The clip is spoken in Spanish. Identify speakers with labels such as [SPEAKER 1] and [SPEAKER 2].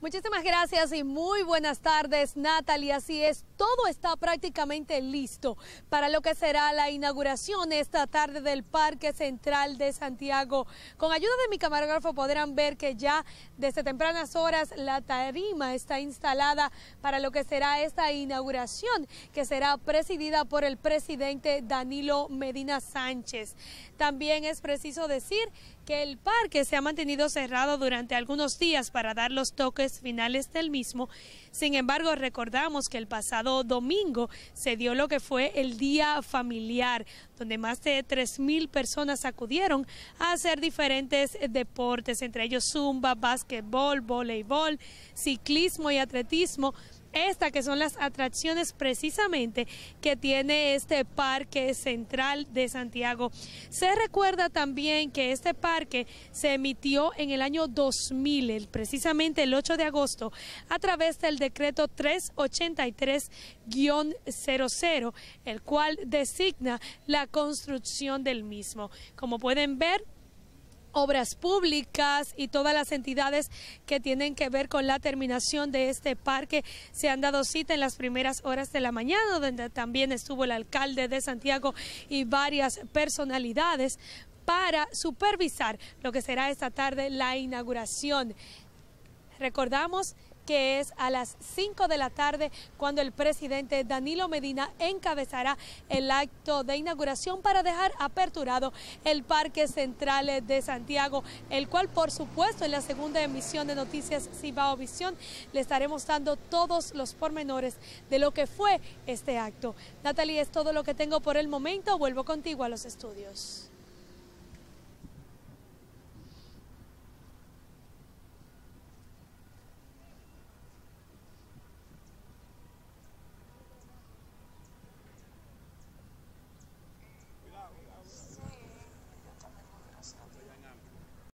[SPEAKER 1] Muchísimas gracias y muy buenas tardes, Natalie. Así es, todo está prácticamente listo para lo que será la inauguración esta tarde del Parque Central de Santiago. Con ayuda de mi camarógrafo podrán ver que ya desde tempranas horas la tarima está instalada para lo que será esta inauguración, que será presidida por el presidente Danilo Medina Sánchez. También es preciso decir que el parque se ha mantenido cerrado durante algunos días para dar los toques finales del mismo. Sin embargo, recordamos que el pasado domingo se dio lo que fue el Día Familiar, donde más de 3.000 personas acudieron a hacer diferentes deportes, entre ellos zumba, básquetbol, voleibol, ciclismo y atletismo. Estas que son las atracciones precisamente que tiene este Parque Central de Santiago. Se recuerda también que este parque se emitió en el año 2000, precisamente el 8 de agosto, a través del decreto 383-00, el cual designa la construcción del mismo. Como pueden ver, obras públicas y todas las entidades que tienen que ver con la terminación de este parque se han dado cita en las primeras horas de la mañana, donde también estuvo el alcalde de Santiago y varias personalidades para supervisar lo que será esta tarde la inauguración. Recordamos que es a las 5 de la tarde cuando el presidente Danilo Medina encabezará el acto de inauguración para dejar aperturado el Parque Central de Santiago, el cual por supuesto en la segunda emisión de Noticias Cibao Visión le estaremos dando todos los pormenores de lo que fue este acto. Natalie, es todo lo que tengo por el momento, vuelvo contigo a los estudios.